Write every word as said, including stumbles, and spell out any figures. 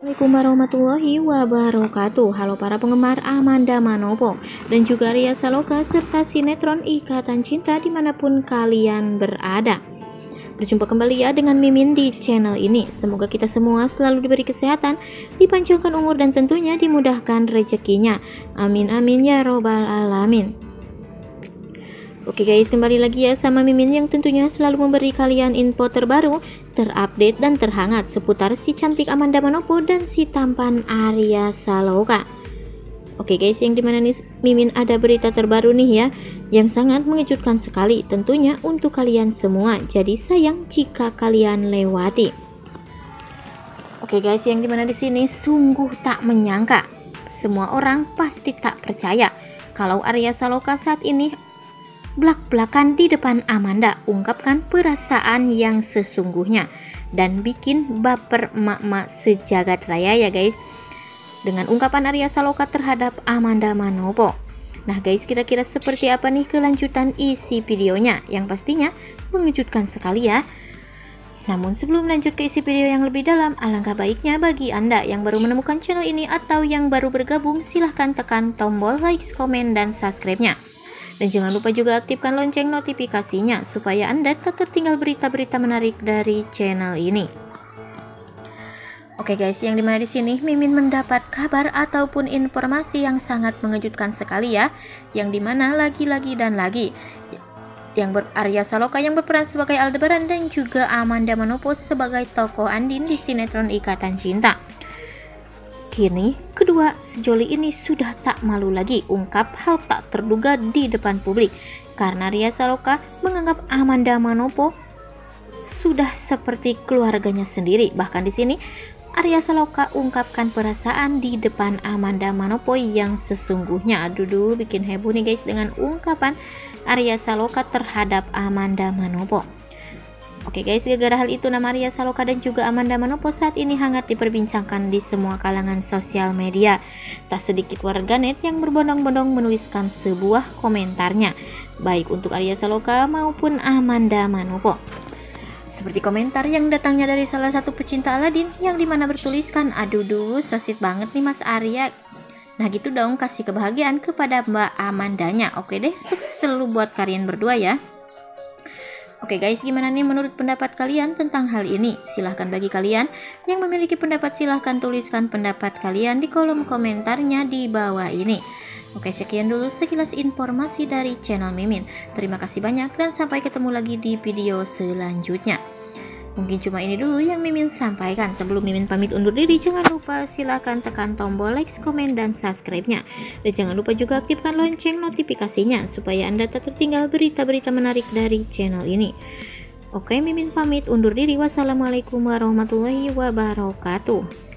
Assalamualaikum warahmatullahi wabarakatuh. Halo para penggemar Amanda Manopo dan juga Arya Saloka serta sinetron Ikatan Cinta dimanapun kalian berada. Berjumpa kembali ya dengan Mimin di channel ini. Semoga kita semua selalu diberi kesehatan, dipanjangkan umur dan tentunya dimudahkan rezekinya. Amin amin ya robbal alamin. Oke guys, kembali lagi ya sama Mimin yang tentunya selalu memberi kalian info terbaru, terupdate dan terhangat seputar si cantik Amanda Manopo dan si tampan Arya Saloka. Oke guys, yang dimana nih Mimin ada berita terbaru nih ya, yang sangat mengejutkan sekali tentunya untuk kalian semua. Jadi sayang jika kalian lewati. Oke guys, yang dimana di sini sungguh tak menyangka, semua orang pasti tak percaya kalau Arya Saloka saat ini belak-belakan di depan Amanda, ungkapkan perasaan yang sesungguhnya dan bikin baper emak-emak sejagat raya ya guys, dengan ungkapan Arya Saloka terhadap Amanda Manopo. Nah guys, kira-kira seperti apa nih kelanjutan isi videonya yang pastinya mengejutkan sekali ya. Namun sebelum lanjut ke isi video yang lebih dalam, alangkah baiknya bagi Anda yang baru menemukan channel ini atau yang baru bergabung, silahkan tekan tombol like, komen, dan subscribe-nya. Dan jangan lupa juga aktifkan lonceng notifikasinya supaya Anda tak tertinggal berita-berita menarik dari channel ini. Oke guys, yang dimana di sini Mimin mendapat kabar ataupun informasi yang sangat mengejutkan sekali ya, yang dimana lagi-lagi dan lagi yang ber Arya Saloka yang berperan sebagai Aldebaran dan juga Amanda Manopo sebagai tokoh Andin di sinetron Ikatan Cinta. Kini, kedua sejoli ini sudah tak malu lagi ungkap hal tak terduga di depan publik karena Arya Saloka menganggap Amanda Manopo sudah seperti keluarganya sendiri. Bahkan di sini Arya Saloka ungkapkan perasaan di depan Amanda Manopo yang sesungguhnya. Aduh, duh, bikin heboh nih guys dengan ungkapan Arya Saloka terhadap Amanda Manopo. Oke guys, gara-gara hal itu nama Arya Saloka dan juga Amanda Manopo saat ini hangat diperbincangkan di semua kalangan sosial media. Tak sedikit warganet yang berbondong-bondong menuliskan sebuah komentarnya, baik untuk Arya Saloka maupun Amanda Manopo. Seperti komentar yang datangnya dari salah satu pecinta Aladin yang dimana bertuliskan, aduh duh, sosit banget nih Mas Arya. Nah gitu dong, kasih kebahagiaan kepada Mbak Amandanya. Oke deh, sukses selalu buat kalian berdua ya. Oke guys, gimana nih menurut pendapat kalian tentang hal ini? Silahkan bagi kalian yang memiliki pendapat, silahkan tuliskan pendapat kalian di kolom komentarnya di bawah ini. Oke, sekian dulu sekilas informasi dari channel Mimin. Terima kasih banyak dan sampai ketemu lagi di video selanjutnya. Mungkin cuma ini dulu yang Mimin sampaikan. Sebelum Mimin pamit undur diri, jangan lupa silahkan tekan tombol like, komen, dan subscribe-nya. Dan jangan lupa juga aktifkan lonceng notifikasinya supaya Anda tak tertinggal berita-berita menarik dari channel ini. Oke, Mimin pamit undur diri. Wassalamualaikum warahmatullahi wabarakatuh.